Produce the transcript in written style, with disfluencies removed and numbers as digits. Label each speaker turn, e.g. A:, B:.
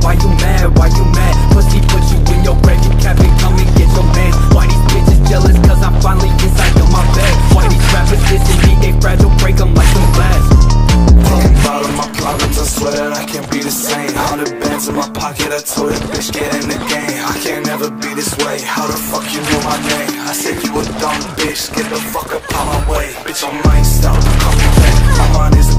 A: Why you mad? Why you mad? Pussy put you in your grave, you cap it, come and get your man. Why these bitches jealous? Cause I'm finally inside of my bed. Why these rappers dissing me? They fragile, break them like some glass.
B: Talking about all my problems, I swear that I can't be the same. 100 bands in my pocket, I told that bitch get in the game. I can't never be this way, how the fuck you know my name? I said you a dumb bitch, get the fuck up out my way. Bitch, I might stop, call me back. My mind is